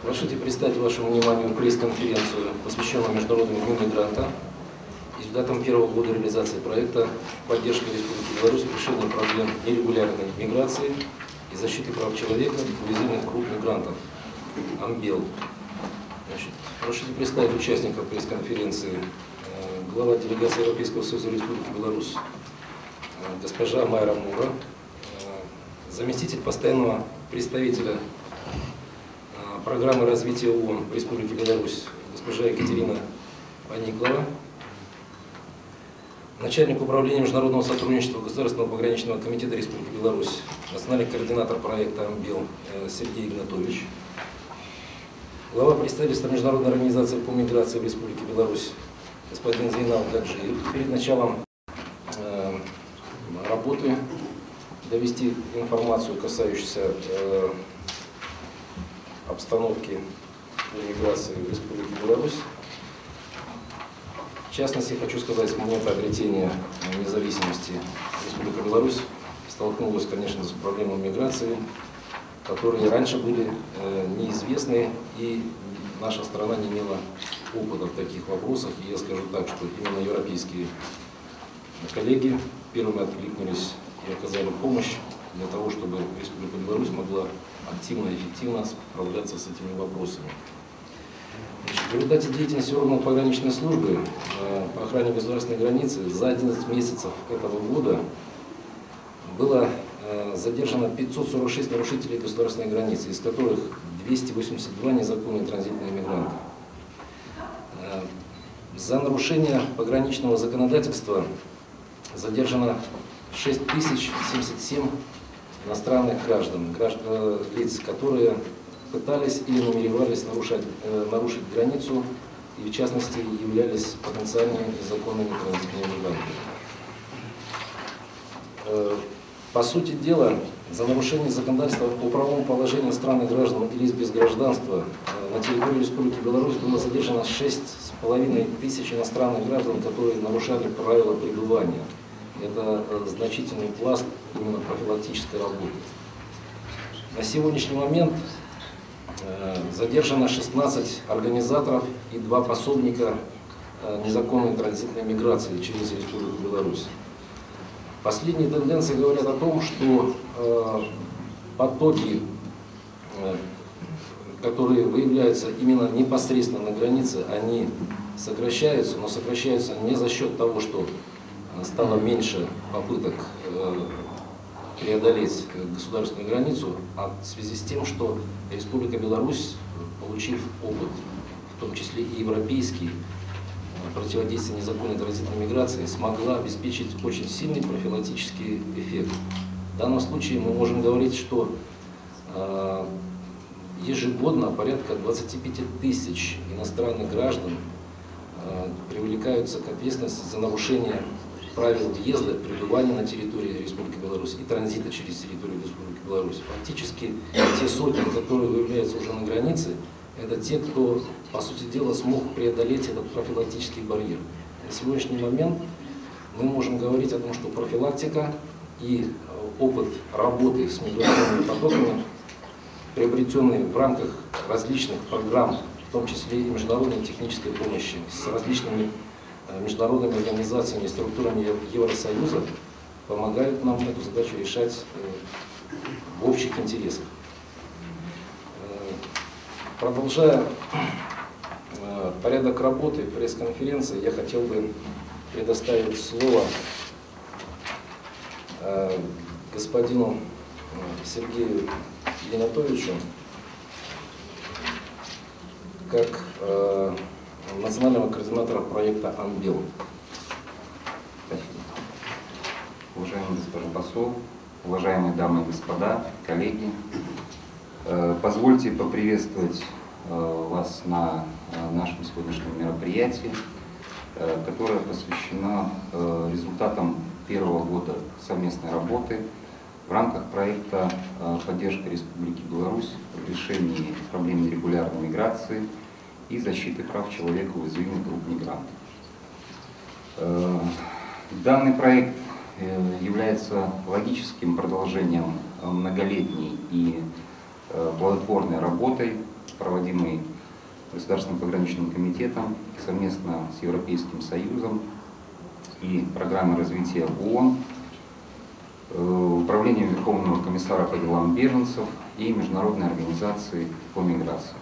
Разрешите представить вашему вниманию пресс-конференцию, посвященную Международному дню мигранта, результатам первого года реализации проекта «Поддержка Республики Беларусь в решении проблем нерегулярной миграции и защиты прав человека в уязвимых групп мигрантов» АМБЕЛ. Разрешите представить участников пресс-конференции. Глава делегации Европейского Союза Республики Беларусь госпожа Майра Мура, заместитель постоянного представителя программы развития ООН в Республике Беларусь госпожа Екатерина Паниклова, начальник управления международного сотрудничества Государственного пограничного комитета Республики Беларусь, национальный координатор проекта АМБЕЛ Сергей Игнатович, глава представительства Международной организации по миграции в Республике Беларусь господин Зейнал Гаджиев. Перед началом работы довести информацию, касающуюся обстановки по миграции в Республике Беларусь. В частности, хочу сказать, с момента обретения независимости Республика Беларусь столкнулась, конечно, с проблемой миграции, которые раньше были неизвестны, и наша страна не имела опыта в таких вопросах. И я скажу так, что именно европейские коллеги первыми откликнулись и оказали помощь для того, чтобы Республика Беларусь могла активно и эффективно справляться с этими вопросами. В результате деятельности органов пограничной службы по охране государственной границы за 11 месяцев этого года было задержано 546 нарушителей государственной границы, из которых 282 незаконные транзитные мигранты. За нарушение пограничного законодательства задержано 6077 иностранных граждан, лиц, которые пытались или намеревались нарушить границу и, в частности, являлись потенциальными незаконными транзитными мигрантами. По сути дела, за нарушение законодательства по правовому положению иностранных граждан или лиц без гражданства на территории Республики Беларусь было задержано 6,5 тысяч иностранных граждан, которые нарушали правила пребывания. Это значительный пласт именно профилактической работы. На сегодняшний момент задержано 16 организаторов и 2 пособника незаконной транзитной миграции через Республику Беларусь. Последние тенденции говорят о том, что потоки, которые выявляются именно непосредственно на границе, они сокращаются, но сокращаются не за счет того, что стало меньше попыток преодолеть государственную границу, а в связи с тем, что Республика Беларусь, получив опыт, в том числе и европейский, противодействия незаконной транзитной миграции, смогла обеспечить очень сильный профилактический эффект. В данном случае мы можем говорить, что ежегодно порядка 25 тысяч иностранных граждан привлекаются к ответственности за нарушение правил въезда, пребывания на территории Республики Беларусь и транзита через территорию Республики Беларусь. Фактически те сотни, которые выявляются уже на границе, это те, кто, по сути дела, смог преодолеть этот профилактический барьер. На сегодняшний момент мы можем говорить о том, что профилактика и опыт работы с миграционными потоками, приобретенные в рамках различных программ, в том числе и международной технической помощи, с различными международными организациями и структурами Евросоюза, помогают нам эту задачу решать в общих интересах. Продолжая порядок работы пресс-конференции, я хотел бы предоставить слово господину Сергею Игнатовичу, как национального координатора проекта АМБЕЛ. Уважаемый господин посол, уважаемые дамы и господа, коллеги, позвольте поприветствовать вас на нашем сегодняшнем мероприятии, которое посвящено результатам первого года совместной работы в рамках проекта «Поддержка Республики Беларусь в решении проблем нерегулярной миграции и защиты прав человека в уязвимых групп мигрантов». Данный проект является логическим продолжением многолетней и плодотворной работой проводимый Государственным пограничным комитетом совместно с Европейским Союзом и программой развития ООН, Управлением Верховного комиссара по делам беженцев и Международной организации по миграции.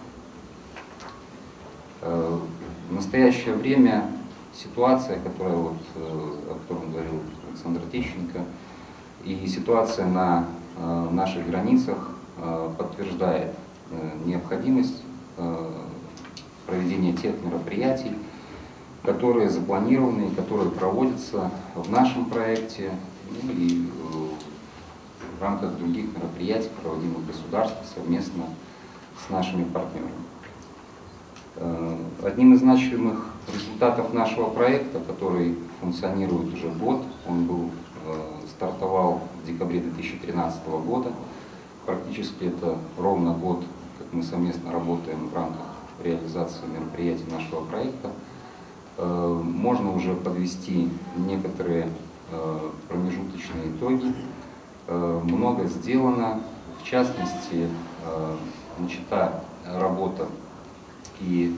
В настоящее время ситуация, о которой говорил Александр Тищенко, и ситуация на наших границах подтверждает необходимость проведения тех мероприятий, которые запланированы и которые проводятся в нашем проекте, ну, и в рамках других мероприятий, проводимых государством совместно с нашими партнерами. Одним из значимых результатов нашего проекта, который функционирует уже год, он стартовал в декабре 2013 года, практически это ровно год, как мы совместно работаем в рамках реализации мероприятий нашего проекта, можно уже подвести некоторые промежуточные итоги. Много сделано, в частности, начата работа и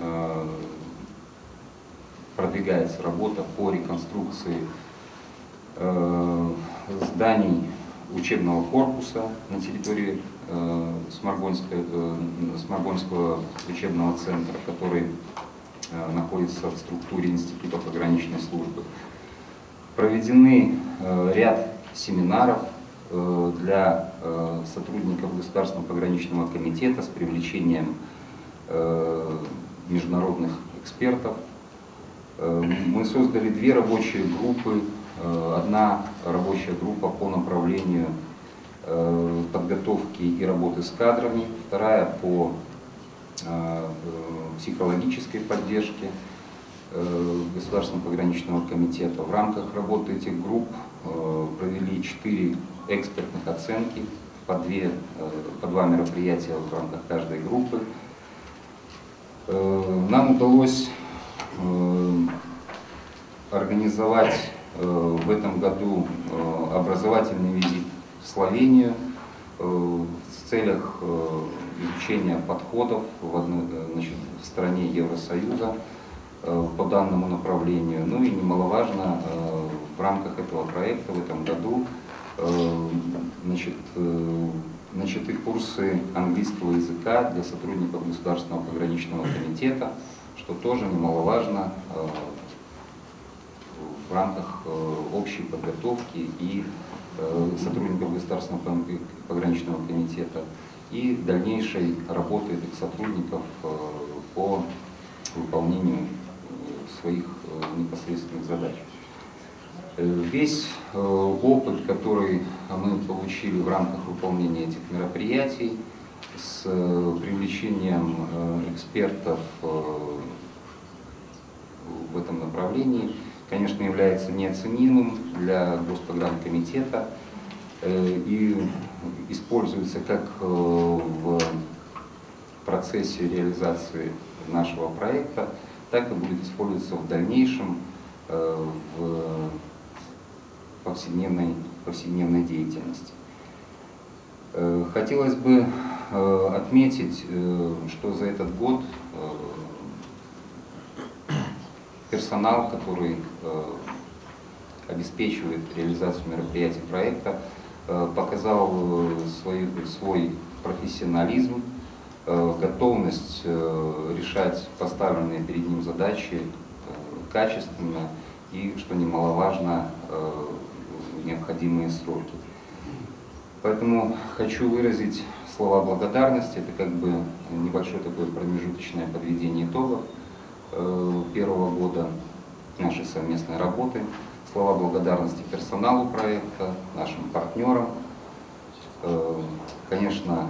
продвигается работа по реконструкции зданий учебного корпуса на территории Сморгонского учебного центра, который находится в структуре Института пограничной службы. Проведены ряд семинаров для сотрудников Государственного пограничного комитета с привлечением международных экспертов. Мы создали две рабочие группы. Одна рабочая группа по направлению подготовки и работы с кадрами, вторая по психологической поддержке Государственного пограничного комитета. В рамках работы этих групп провели 4 экспертных оценки, по два мероприятия в рамках каждой группы. Нам удалось организовать в этом году образовательный визит в Словению в целях изучения подходов в стране Евросоюза по данному направлению. Ну и немаловажно, в рамках этого проекта в этом году начаты курсы английского языка для сотрудников Государственного пограничного комитета, что тоже немаловажно в рамках общей подготовки и сотрудников Государственного пограничного комитета и дальнейшей работы этих сотрудников по выполнению своих непосредственных задач. Весь опыт, который мы получили в рамках выполнения этих мероприятий с привлечением экспертов в этом направлении, конечно, является неоценимым для Госпогранкомитета и используется как в процессе реализации нашего проекта, так и будет использоваться в дальнейшем в повседневной деятельности. Хотелось бы отметить, что за этот год персонал, который обеспечивает реализацию мероприятий проекта, показал свой профессионализм, готовность решать поставленные перед ним задачи качественно и, что немаловажно, в необходимые сроки. Поэтому хочу выразить слова благодарности. Это как бы небольшое такое промежуточное подведение итогов первого года нашей совместной работы. Слова благодарности персоналу проекта, нашим партнерам. Конечно,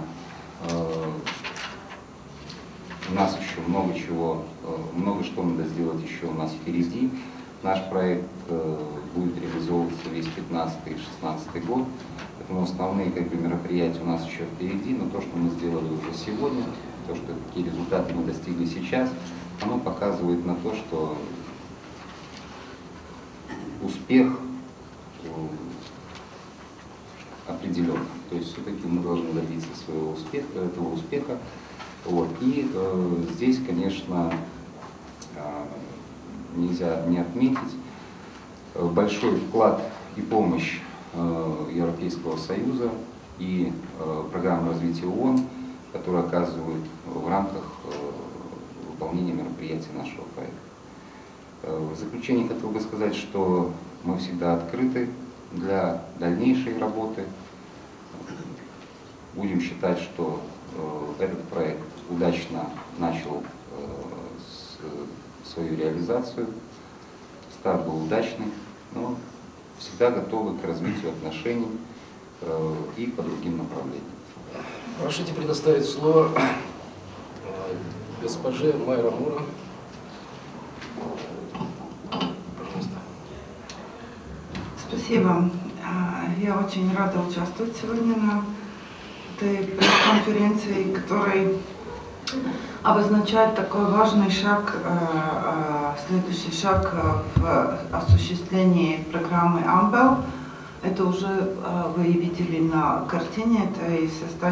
у нас еще много что надо сделать еще у нас впереди. Наш проект будет реализовываться весь 15 и 16 год. Поэтому основные мероприятия у нас еще впереди, но то, что мы сделали уже сегодня, то, что какие результаты мы достигли сейчас, оно показывает на то, что успех определен. То есть все-таки мы должны добиться этого успеха Вот. И здесь, конечно, нельзя не отметить большой вклад и помощь Европейского Союза и программы развития ООН, которые оказывают в рамках выполнения мероприятий нашего проекта. В заключение хотел бы сказать, что мы всегда открыты для дальнейшей работы. Будем считать, что этот проект удачно начал свою реализацию, старт был удачный, но всегда готовы к развитию отношений и по другим направлениям. Разрешите предоставить слово госпоже Майра Мура. Пожалуйста. Спасибо. Я очень рада участвовать сегодня на этой пресс-конференции, которая обозначает такой важный шаг, следующий шаг в осуществлении программы AMBEL. Это уже вы видели на картине, это и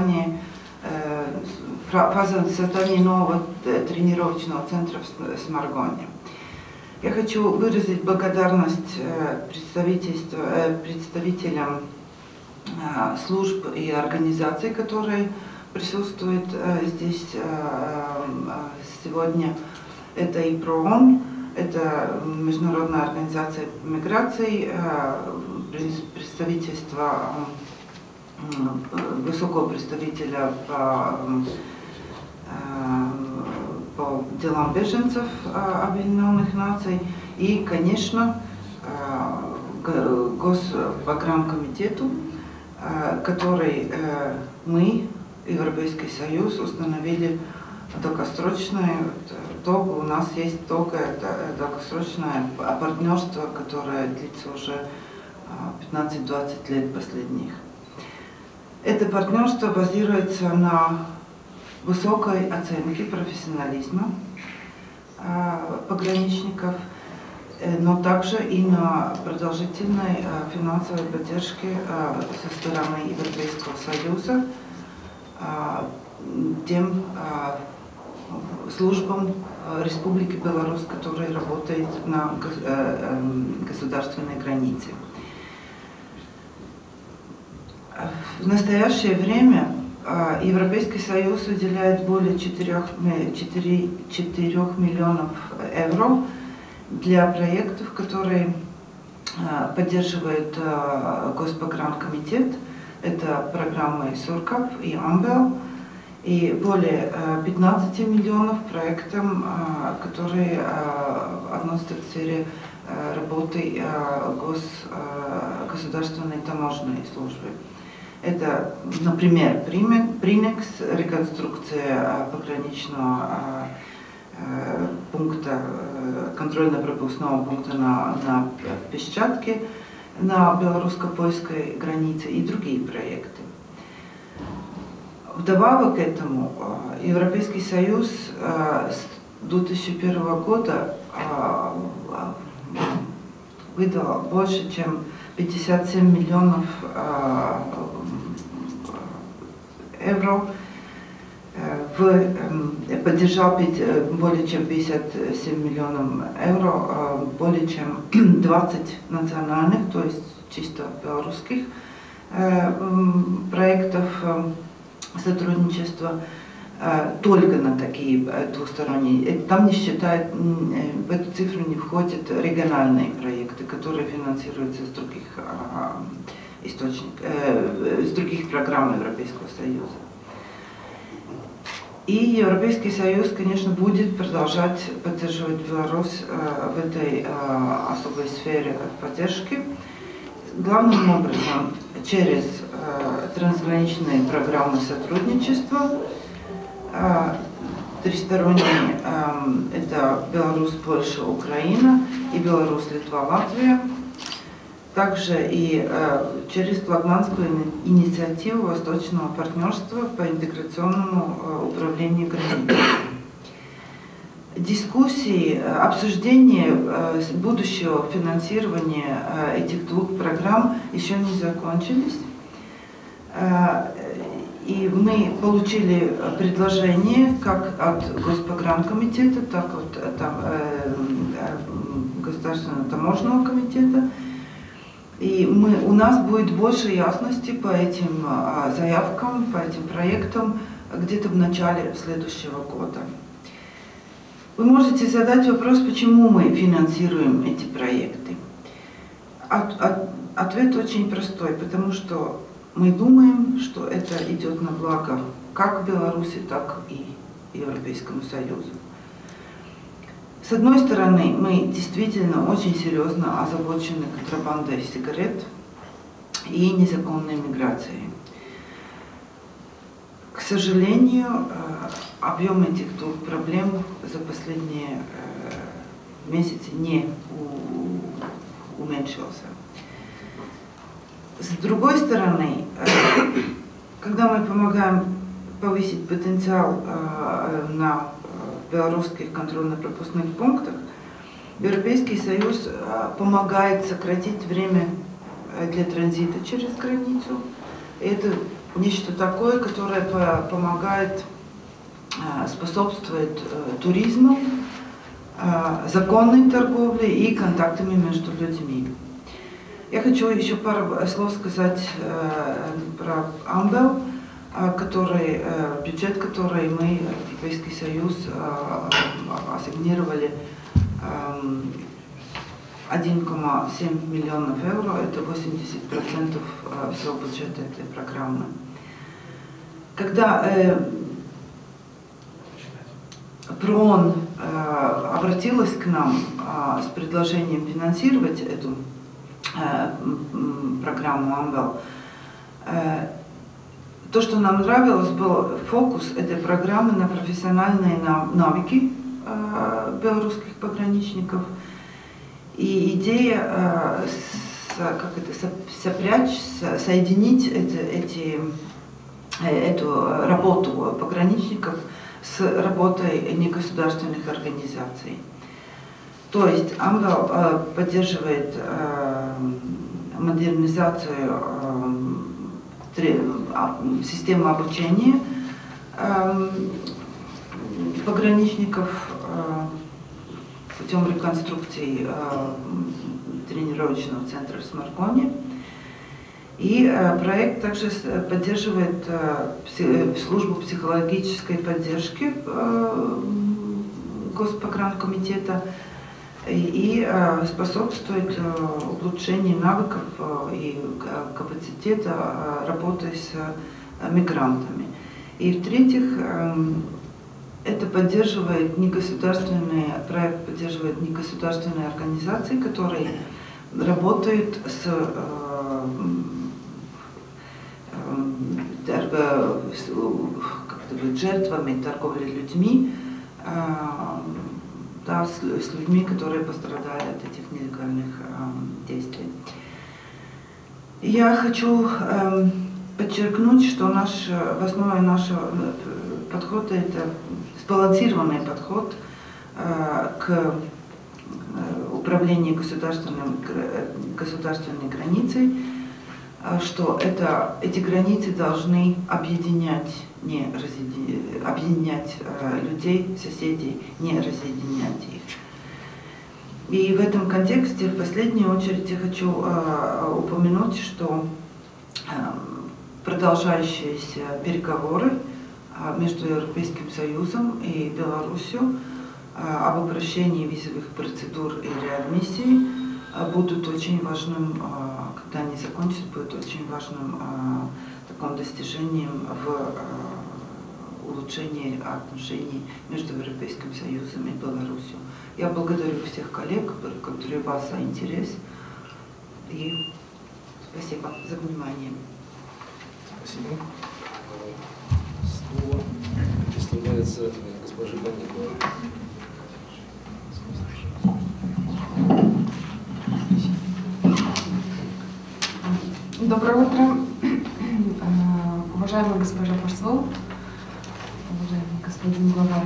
фаза создания нового тренировочного центра в Сморгоне. Я хочу выразить благодарность представителям служб и организаций, которые присутствуют здесь сегодня. Это и ПРООН, это Международная организация миграции, представительство высокого представителя по делам беженцев Объединенных Наций и, конечно, Госпрограммкомитету, который мы, Европейский Союз, установили долгосрочное, у нас есть долгосрочное партнерство, которое длится уже 15-20 лет последних. Это партнерство базируется на высокой оценке профессионализма пограничников, но также и на продолжительной финансовой поддержке со стороны Европейского Союза тем службам Республики Беларусь, которые работают на государственной границе. В настоящее время Европейский Союз уделяет более 4 миллионов евро для проектов, которые поддерживает Госпрограммкомитет. Это программы СУРКАП и AMBEL. И более 15 миллионов проектам, которые относятся к сфере работы государственной таможенной службы. Это, например, Принекс, реконструкция пограничного пункта, контрольно-пропускного пункта на Песчатке на белорусско-польской границе и другие проекты. Вдобавок к этому Европейский Союз с 2001 года выдал больше, чем 57 миллионов евро, поддержал более чем 57 миллионов евро, более чем 20 национальных, то есть чисто белорусских проектов сотрудничества только на такие двусторонние. Там не считают, в эту цифру не входят региональные проекты, которые финансируются с других источников, с других программ Европейского Союза. И Европейский Союз, конечно, будет продолжать поддерживать Беларусь в этой особой сфере поддержки. Главным образом через трансграничные программы сотрудничества, тристоронние, это Беларусь, Польша, Украина и Беларусь, Литва, Латвия. Также и через флагманскую инициативу Восточного партнерства по интеграционному управлению границей. Дискуссии, обсуждение будущего финансирования этих двух программ еще не закончились. И мы получили предложение как от Госпогранкомитета, так и от Государственного таможенного комитета. И у нас будет больше ясности по этим заявкам, по этим проектам где-то в начале следующего года. Вы можете задать вопрос, почему мы финансируем эти проекты. Ответ очень простой, потому что мы думаем, что это идет на благо как Беларуси, так и Европейскому Союзу. С одной стороны, мы действительно очень серьезно озабочены контрабандой сигарет и незаконной миграцией. К сожалению, объем этих двух проблем за последние месяцы не уменьшился. С другой стороны, когда мы помогаем повысить потенциал на белорусских контрольно-пропускных пунктах, Европейский Союз помогает сократить время для транзита через границу. Это нечто такое, которое помогает, способствует туризму, законной торговле и контактами между людьми. Я хочу еще пару слов сказать про Амбел, бюджет, который мы, Европейский Союз, ассигнировали 1,7 миллионов евро, это 80% всего бюджета этой программы. Когда ПРООН обратилась к нам с предложением финансировать эту программу Амбел, то, что нам нравилось, был фокус этой программы на профессиональные навыки белорусских пограничников и идея соединить эту работу пограничников с работой негосударственных организаций. То есть Амбел поддерживает модернизацию системы обучения пограничников путем реконструкции тренировочного центра в Сморгоне. И проект также поддерживает службу психологической поддержки Госпогранкомитета и способствует улучшению навыков и капацитета работы с мигрантами. И в-третьих, это поддерживает проект поддерживает негосударственные организации, которые работают с жертвами торговли людьми, да, с людьми, которые пострадали от этих нелегальных действий. Я хочу подчеркнуть, что в основе нашего подхода это сбалансированный подход к управлению государственной границей, что эти границы должны объединять людей, соседей, не разъединять их. И в этом контексте в последнюю очередь я хочу упомянуть, что продолжающиеся переговоры между Европейским Союзом и Беларусью об упрощении визовых процедур и реадмиссии будут очень важным, когда они закончатся, будут очень важным таким достижением в улучшении отношений между Европейским Союзом и Беларусью. Я благодарю всех коллег, которые у вас за интерес, и спасибо за внимание. Спасибо. Слово предоставляется госпоже Банниковой. Доброе утро, уважаемая госпожа посол, уважаемый господин глава,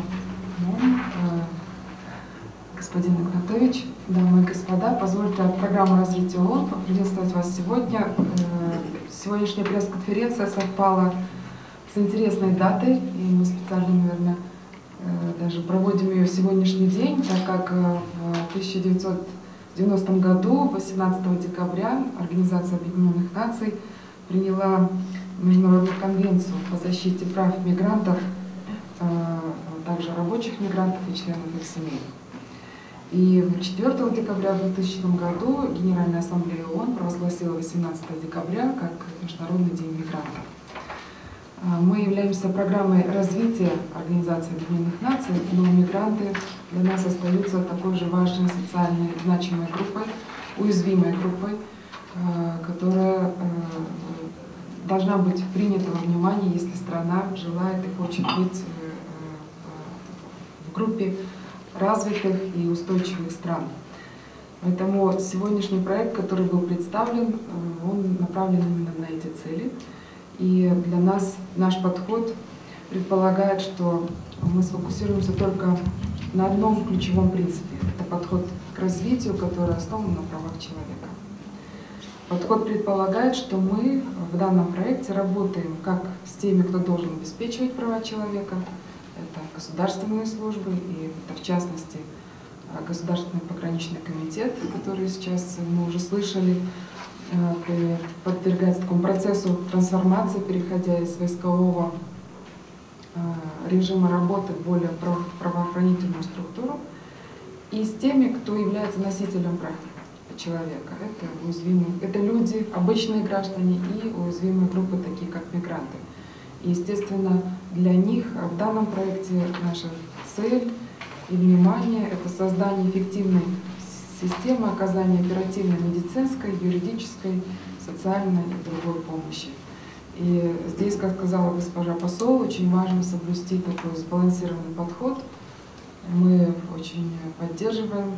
господин Игнатович, дамы и господа, позвольте от программы развития ООН поприветствовать вас сегодня. Сегодняшняя пресс-конференция совпала с интересной датой, и мы специально, наверное, даже проводим ее в сегодняшний день, так как в 1990 году, 18 декабря, Организация Объединенных Наций приняла Международную конвенцию по защите прав мигрантов, также рабочих мигрантов и членов их семей. И 4 декабря в 2000 году Генеральная Ассамблея ООН провозгласила 18 декабря как Международный день мигрантов. Мы являемся программой развития Организации Объединенных Наций, но мигранты для нас остаются такой же важной социальной значимой группой, уязвимой группой, которая должна быть принята во внимание, если страна желает и хочет быть в группе развитых и устойчивых стран. Поэтому сегодняшний проект, который был представлен, он направлен именно на эти цели. И для нас наш подход предполагает, что мы сфокусируемся только на одном ключевом принципе. Это подход к развитию, который основан на правах человека. Подход предполагает, что мы в данном проекте работаем как с теми, кто должен обеспечивать права человека, это государственные службы, и это в частности Государственный пограничный комитет, который сейчас мы уже слышали, подвергается такому процессу трансформации, переходя из войскового режима работы в более правоохранительную структуру, и с теми, кто является носителем прав человека. Это уязвимые, это люди, обычные граждане и уязвимые группы, такие как мигранты. И, естественно, для них в данном проекте наша цель и внимание — это создание эффективной системы оказания оперативной медицинской, юридической, социальной и другой помощи. И здесь, как сказала госпожа посол, очень важно соблюсти такой сбалансированный подход. Мы очень поддерживаем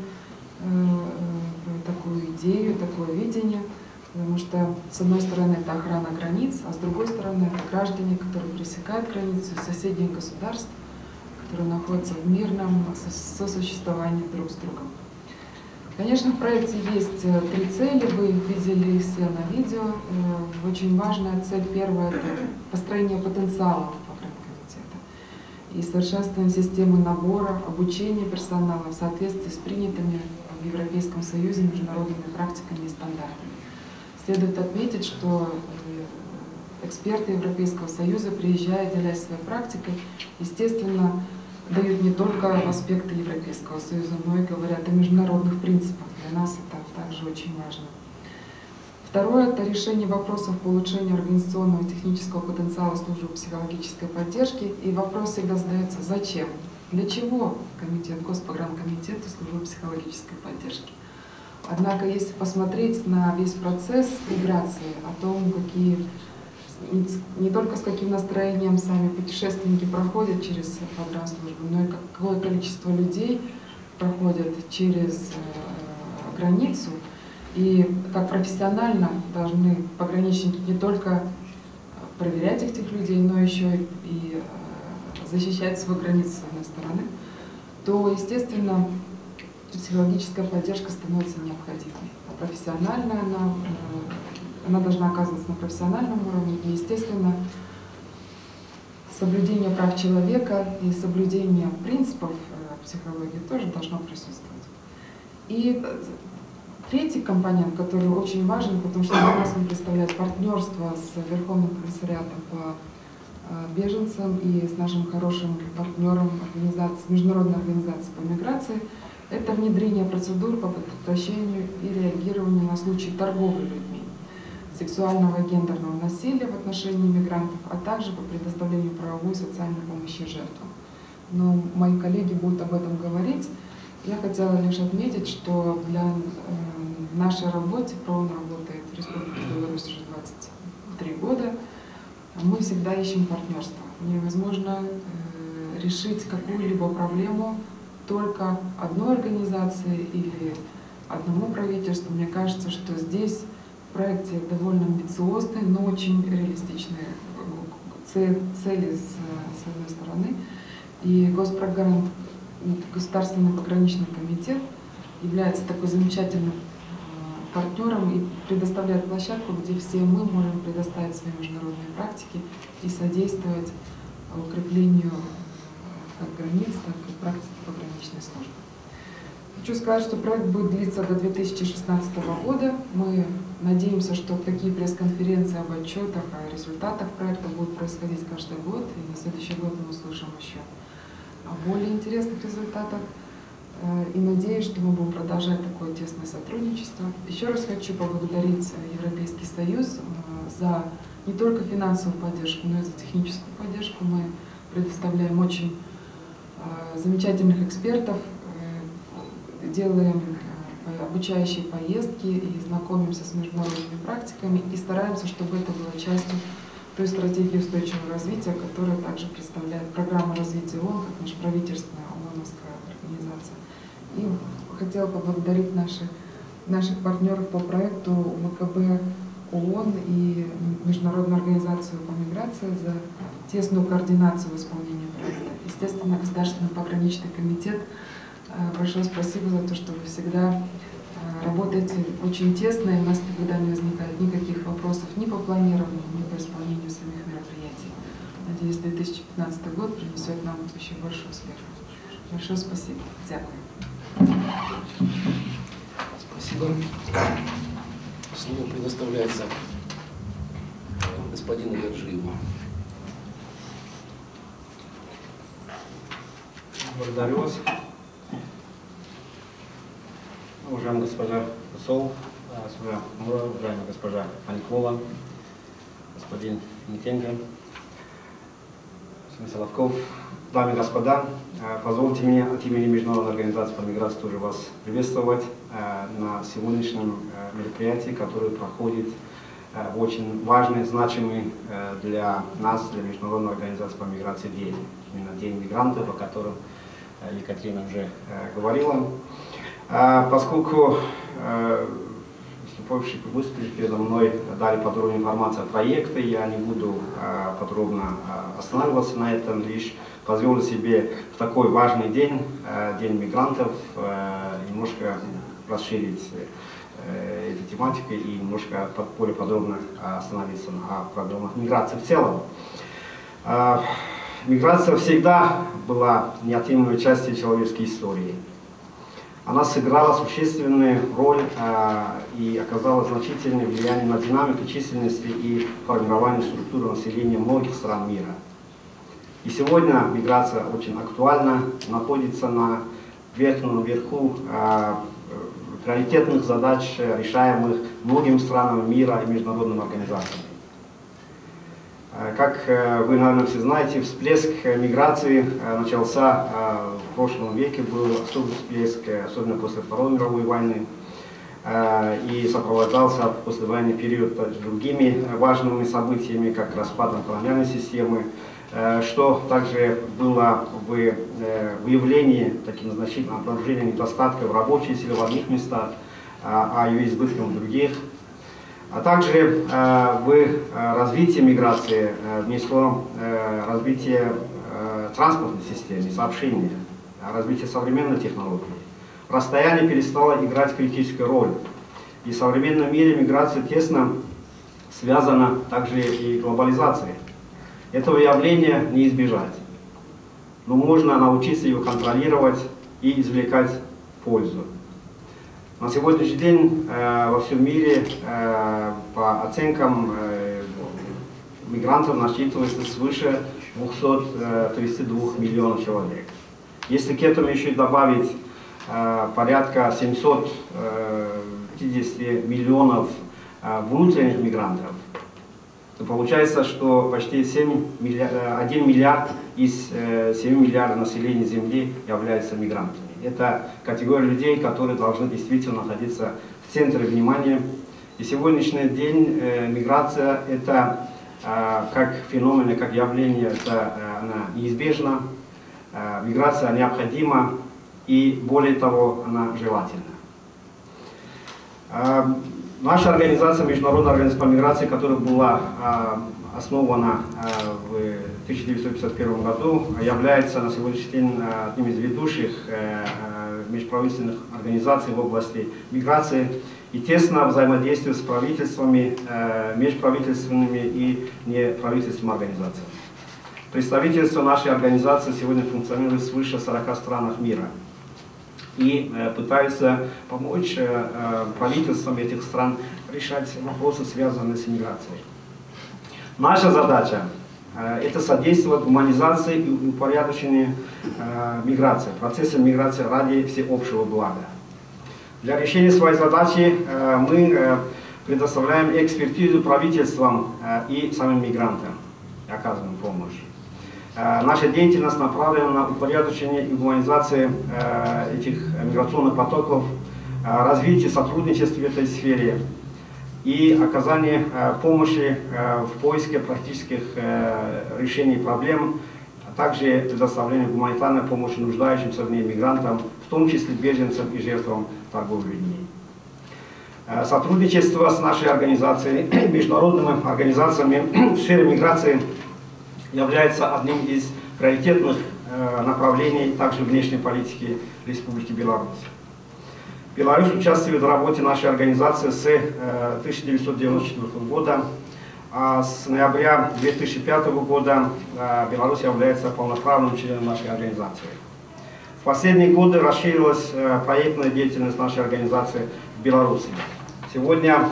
такую идею, такое видение, потому что, с одной стороны, это охрана границ, а с другой стороны, это граждане, которые пересекают границу из соседних государств, которые находятся в мирном сосуществовании друг с другом. Конечно, в проекте есть 3 цели, вы их видели все на видео. Очень важная цель первая — это построение потенциала погранкомитета и совершенствование системы набора, обучения персонала в соответствии с принятыми в Европейском Союзе международными практиками и стандартами. Следует отметить, что эксперты Европейского Союза, приезжая, делясь своей практикой, естественно, дают не только аспекты Европейского Союза, но и говорят о международных принципах. Для нас это также очень важно. Второе — это решение вопросов по улучшению организационного и технического потенциала службы психологической поддержки. И вопрос всегда задается: зачем? Для чего Госпогранкомитет и служба психологической поддержки? Однако, если посмотреть на весь процесс миграции, о том, не только с каким настроением сами путешественники проходят через погранслужбу, но и какое количество людей проходят через границу, и как профессионально должны пограничники не только проверять этих людей, но еще и защищать свою границу с одной стороны, то, естественно, психологическая поддержка становится необходимой. А профессиональная она должна оказываться на профессиональном уровне, и, естественно, соблюдение прав человека и соблюдение принципов психологии тоже должно присутствовать. И третий компонент, который очень важен, потому что для нас он представляет партнерство с Верховным комиссариатом по беженцам и с нашим хорошим партнером Международной организации по миграции, это внедрение процедур по предотвращению и реагированию на случаи торговли людьми, сексуального и гендерного насилия в отношении мигрантов, а также по предоставлению правовой и социальной помощи жертвам. Но мои коллеги будут об этом говорить. Я хотела лишь отметить, что для нашей работы, ПРООН работает в Республике Беларусь уже 23 года, мы всегда ищем партнерство. Невозможно решить какую-либо проблему только одной организации или одному правительству. Мне кажется, что здесь в проекте довольно амбициозные, но очень реалистичные цели с одной стороны. И Государственный пограничный комитет является такой замечательным партнером и предоставляет площадку, где все мы можем предоставить свои международные практики и содействовать укреплению как границ, так и практики пограничной службы. Хочу сказать, что проект будет длиться до 2016 года. Мы надеемся, что такие пресс-конференции об отчетах, о результатах проекта будут происходить каждый год, и на следующий год мы услышим еще о более интересных результатах. И надеюсь, что мы будем продолжать такое тесное сотрудничество. Еще раз хочу поблагодарить Европейский Союз за не только финансовую поддержку, но и за техническую поддержку. Мы предоставляем очень замечательных экспертов, делаем обучающие поездки и знакомимся с международными практиками и стараемся, чтобы это было частью той стратегии устойчивого развития, которую также представляет программа развития ООН, как межправительственная ООНовская организация. И хотела поблагодарить наших партнеров по проекту МКБ ООН и Международную организацию по миграции за тесную координацию в исполнении проекта. Естественно, Государственный пограничный комитет, большое спасибо за то, что вы всегда работаете очень тесно, и у нас никогда не возникает никаких вопросов ни по планированию, ни по исполнению самих мероприятий. Надеюсь, 2015 год принесет нам еще больше успехов. Большое спасибо. Дякую. Спасибо. Слово предоставляется господину Гаджиеву. Благодарю вас. Уважаемая госпожа посол, уважаемая госпожа Паникова, господин Никенко, Соловков, дамы и господа, позвольте мне от имени Международной организации по миграции тоже вас приветствовать на сегодняшнем мероприятии, которое проходит в очень важный, значимый для нас, для Международной организации по миграции день. Именно День мигрантов, о котором Екатерина уже говорила. Поскольку выступавшие передо мной дали подробную информацию о проекте, я не буду подробно останавливаться на этом, лишь позволю себе в такой важный день, День мигрантов, немножко расширить эту тематику и немножко более подробно остановиться на проблемах миграции в целом. Миграция всегда была неотъемлемой частью человеческой истории. Она сыграла существенную роль и оказала значительное влияние на динамику численности и формирование структуры населения многих стран мира. И сегодня миграция очень актуальна, находится на верху приоритетных задач, решаемых многими странами мира и международными организациями. Как вы, наверное, все знаете, всплеск миграции начался в прошлом веке, был особый всплеск, особенно после Второй мировой войны, и сопровождался в послевоенный период другими важными событиями, как распадом колониальной системы, что также было в выявлении таким значительным обнаружением недостатков в рабочей силе в одних местах, а ее избытком в других. А также в развитии миграции внесло развитие транспортной системы, сообщения, развитие современной технологии. Расстояние перестало играть критическую роль. И в современном мире миграция тесно связана также и глобализацией. Этого явления не избежать. Но можно научиться его контролировать и извлекать пользу. На сегодняшний день во всем мире, по оценкам, мигрантов насчитывается свыше 232 миллионов человек. Если к этому еще добавить порядка 750 миллионов внутренних мигрантов, то получается, что почти 1 миллиард из 7 миллиардов населения Земли являются мигрантами. Это категория людей, которые должны действительно находиться в центре внимания. И сегодняшний день миграция это как феномен, как явление, это она неизбежна. Миграция необходима и более того, она желательна. Наша организация, Международная организация по миграции, которая была основана в 1951 году, является на сегодняшний день одним из ведущих межправительственных организаций в области миграции. и тесно взаимодействует с правительствами, межправительственными и неправительственными организациями. Представительство нашей организации сегодня функционирует в свыше 40 странах мира и пытается помочь правительствам этих стран решать вопросы, связанные с миграцией. Наша задача – это содействовать гуманизации и упорядочению миграции, процесса миграции ради всеобщего блага. Для решения своей задачи мы предоставляем экспертизу правительствам и самим мигрантам, оказываем помощь. Наша деятельность направлена на упорядочение и гуманизацию этих миграционных потоков, развитие сотрудничества в этой сфере и оказание помощи в поиске практических решений проблем, а также предоставление гуманитарной помощи нуждающимся в ней мигрантам, в том числе беженцам и жертвам торговли людьми. Сотрудничество с нашей организацией и международными организациями в сфере миграции является одним из приоритетных направлений также внешней политики Республики Беларусь. Беларусь участвует в работе нашей организации с 1994 года, а с ноября 2005 года Беларусь является полноправным членом нашей организации. В последние годы расширилась проектная деятельность нашей организации в Беларуси. Сегодня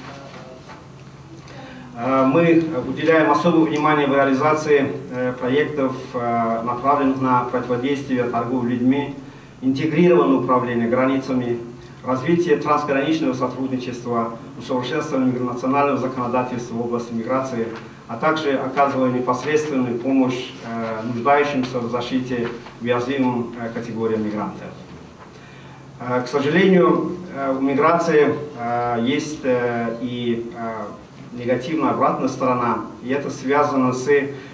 мы уделяем особое внимание в реализации проектов, направленных на противодействие торговле людьми, интегрированное управление границами, развитие трансграничного сотрудничества, усовершенствование национального законодательства в области миграции, а также оказывая непосредственную помощь нуждающимся в защите уязвимым категориям мигрантов. К сожалению, у миграции есть и негативная обратная сторона, и это связано с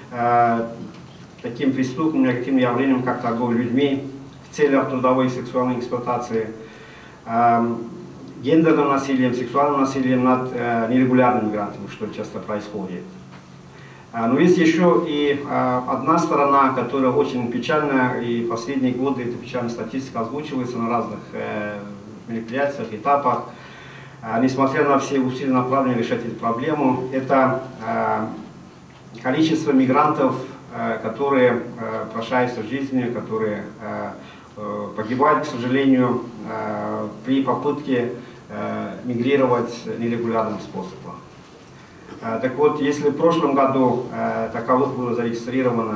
таким преступным негативным явлением, как торговля людьми в целях трудовой и сексуальной эксплуатации, гендерным насилием, сексуальным насилием над нерегулярными мигрантами, что часто происходит. Но есть еще и одна сторона, которая очень печальная, и последние годы эта печальная статистика озвучивается на разных мероприятиях, этапах. Несмотря на все усилия, направленные решать эту проблему, это количество мигрантов, которые прощаются с жизнью, которые погибают, к сожалению, при попытке мигрировать нерегулярным способом. Так вот, если в прошлом году таковых было зарегистрировано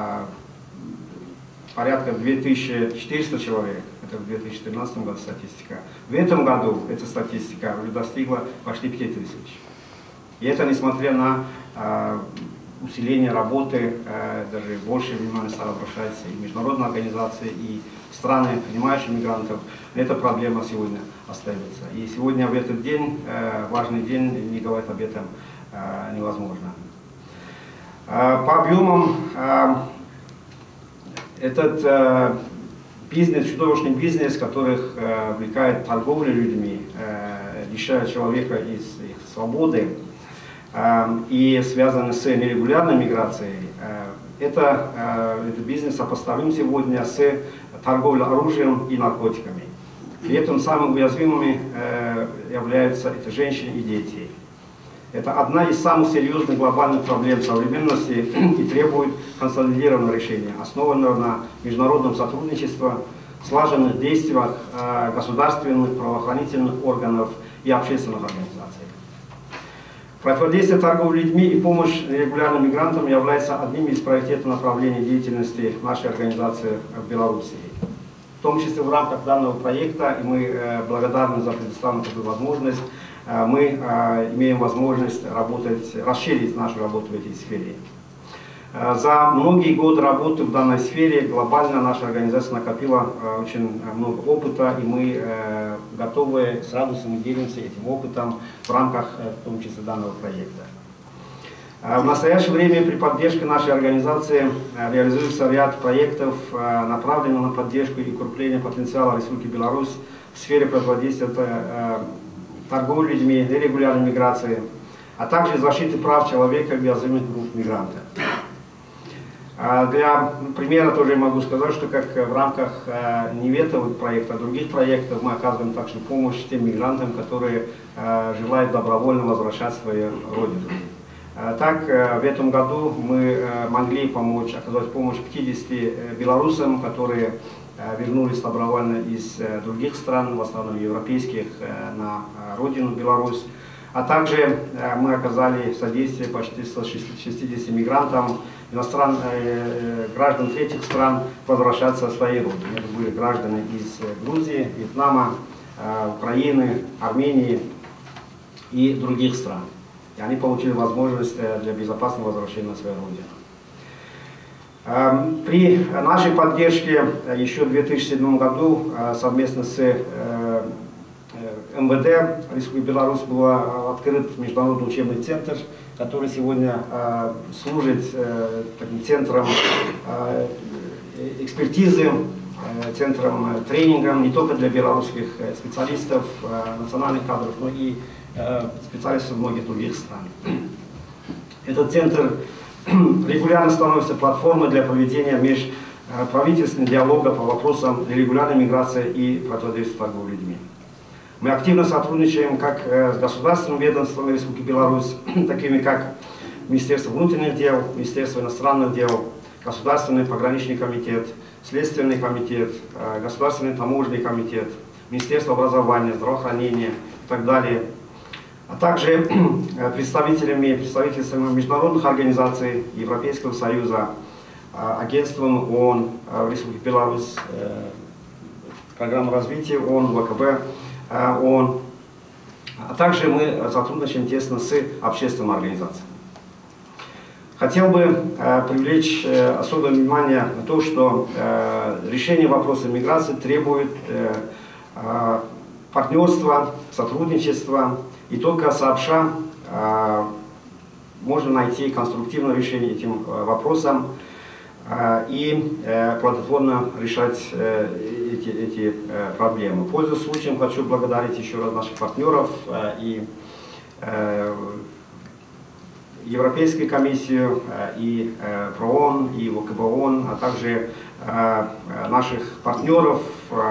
порядка 2400 человек, это в 2014 году статистика, в этом году эта статистика уже достигла почти 5000. И это несмотря на усиление работы, даже больше внимания стало обращаться и международные организации, и страны, принимающие мигрантов. Эта проблема сегодня остается. И сегодня в этот день, важный день, не говорить об этом невозможно. По объемам этот бизнес, чудовищный бизнес, которых увлекает торговля людьми, лишает человека из их свободы и связаны с нерегулярной миграцией, этот бизнес сопоставим сегодня с торговлей оружием и наркотиками. При этом самыми уязвимыми являются это женщины и дети. Это одна из самых серьезных глобальных проблем современности и требует консолидированного решения, основанного на международном сотрудничестве, слаженных действиях государственных, правоохранительных органов и общественных организаций. Противодействие торговли людьми и помощь нерегулярным мигрантам является одним из приоритетных направлений деятельности нашей организации в Беларуси. В том числе в рамках данного проекта, и мы благодарны за предоставленную такую возможность, мы имеем возможность работать, расширить нашу работу в этой сфере. За многие годы работы в данной сфере глобально наша организация накопила очень много опыта, и мы готовы с радостью делимся этим опытом в рамках, в том числе, данного проекта. В настоящее время при поддержке нашей организации реализуется ряд проектов, направленных на поддержку и укрепление потенциала Республики Беларусь в сфере противодействия торговли людьми, нерегулярной миграции, а также защиты прав человека и уязвимых групп мигрантов. Для примера тоже могу сказать, что как в рамках не этого проекта, а других проектов мы оказываем также помощь тем мигрантам, которые желают добровольно возвращаться в свою родину. Так, в этом году мы могли помочь, оказать помощь 50 белорусам, которые вернулись добровольно из других стран, в основном европейских, на родину Беларусь. А также мы оказали содействие почти 160 мигрантам, граждан третьих стран возвращаться в свои родины. Это были граждане из Грузии, Вьетнама, Украины, Армении и других стран. И они получили возможность для безопасного возвращения на свою родину. При нашей поддержке еще в 2007 году совместно с МВД Республики Беларусь был открыт международный учебный центр, который сегодня служит таким центром экспертизы, центром тренинга не только для белорусских специалистов, национальных кадров, но и специалистов многих других стран. Этот центр регулярно становится платформой для проведения межправительственного диалога по вопросам нерегулярной миграции и противодействия торговли людьми. Мы активно сотрудничаем как с государственными ведомствами Республики Беларусь, такими как Министерство внутренних дел, Министерство иностранных дел, Государственный пограничный комитет, Следственный комитет, Государственный таможенный комитет, Министерство образования, здравоохранения и так далее, а также представителями международных организаций Европейского Союза, агентством ООН в Республике Беларусь, программа развития ООН, ВКБ ООН, а также мы сотрудничаем тесно с общественными организациями. Хотел бы привлечь особое внимание на то, что решение вопроса миграции требует партнерства, сотрудничества, и только сообща можно найти конструктивное решение этим вопросам и плодотворно решать эти проблемы. Пользуясь случаем, хочу благодарить еще раз наших партнеров и Европейскую комиссию, и ПРООН, и ВКБ ООН, а также наших партнеров,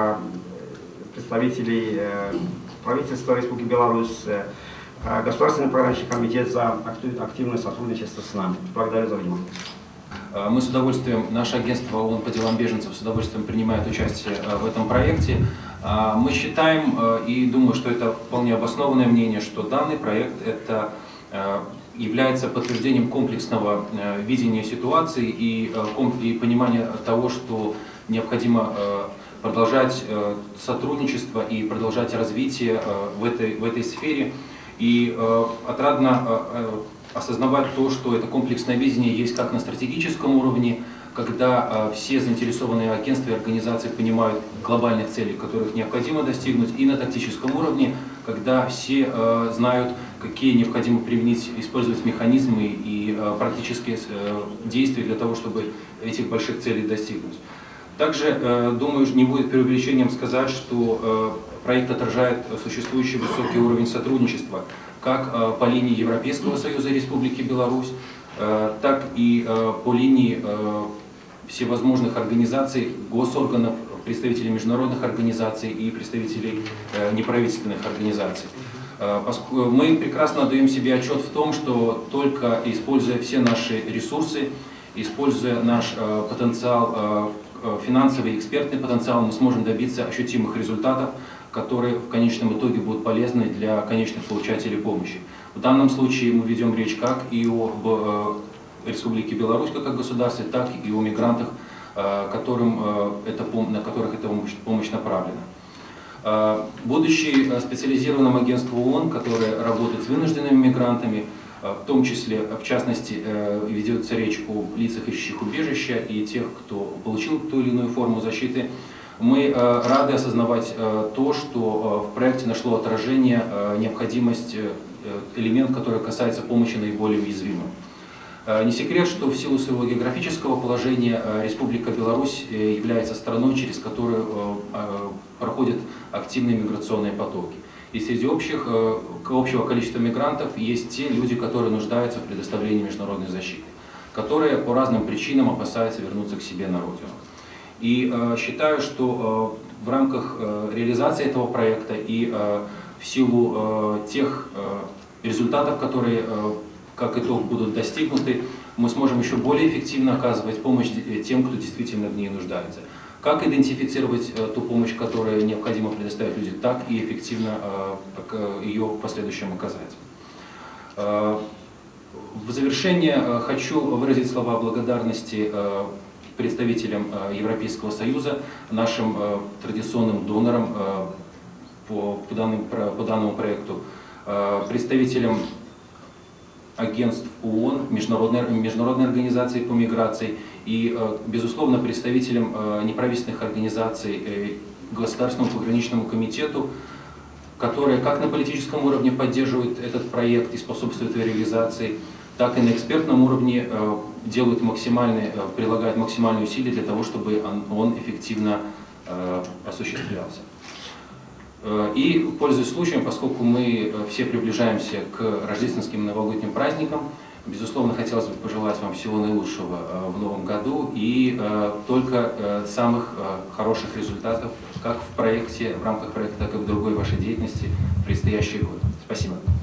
представителей правительства Республики Беларусь, Государственный пограничный комитет за активное сотрудничество с нами. Благодарю за внимание. Мы с удовольствием, наше агентство ООН по делам беженцев с удовольствием принимает участие в этом проекте. Мы считаем и думаю, что это вполне обоснованное мнение, что данный проект это является подтверждением комплексного видения ситуации и понимания того, что необходимо продолжать сотрудничество и продолжать развитие в этой сфере. И отрадно осознавать то, что это комплексное видение есть как на стратегическом уровне, когда все заинтересованные агентства и организации понимают глобальных целей, которых необходимо достигнуть, и на тактическом уровне, когда все знают, какие необходимо применить, использовать механизмы и практические действия для того, чтобы этих больших целей достигнуть. Также, думаю, не будет преувеличением сказать, что проект отражает существующий высокий уровень сотрудничества как по линии Европейского Союза и Республики Беларусь, так и по линии всевозможных организаций, госорганов, представителей международных организаций и представителей неправительственных организаций. Мы прекрасно отдаем себе отчет в том, что только используя все наши ресурсы, используя наш потенциал, финансовый и экспертный потенциал, мы сможем добиться ощутимых результатов, которые в конечном итоге будут полезны для конечных получателей помощи. В данном случае мы ведем речь как и об Республике Беларусь как о государстве, так и о мигрантах, на которых эта помощь направлена. Будучи специализированным агентством ООН, которое работает с вынужденными мигрантами, в том числе, в частности, ведется речь о лицах, ищущих убежища и тех, кто получил ту или иную форму защиты, мы рады осознавать то, что в проекте нашло отражение необходимость, элемент, который касается помощи наиболее уязвимым. Не секрет, что в силу своего географического положения Республика Беларусь является страной, через которую проходят активные миграционные потоки. И среди общего количества мигрантов есть те люди, которые нуждаются в предоставлении международной защиты. которые по разным причинам опасаются вернуться к себе на родину. И считаю, что в рамках реализации этого проекта и в силу тех результатов, которые как итог будут достигнуты, мы сможем еще более эффективно оказывать помощь тем, кто действительно в ней нуждается. Как идентифицировать ту помощь, которую необходимо предоставить людям, так и эффективно ее в последующем оказать. В завершение хочу выразить слова благодарности представителям Европейского Союза, нашим традиционным донорам по данному проекту, представителям агентств ООН, Международной организации по миграции и, безусловно, представителям неправительственных организаций, Государственному пограничному комитету, которые как на политическом уровне поддерживают этот проект и способствуют его реализации, так и на экспертном уровне прилагают максимальные усилия для того, чтобы он эффективно осуществлялся. И, пользуясь случаем, поскольку мы все приближаемся к рождественским и новогодним праздникам, безусловно, хотелось бы пожелать вам всего наилучшего в новом году и только самых хороших результатов как в проекте, в рамках проекта, так и в другой вашей деятельности в предстоящий год. Спасибо.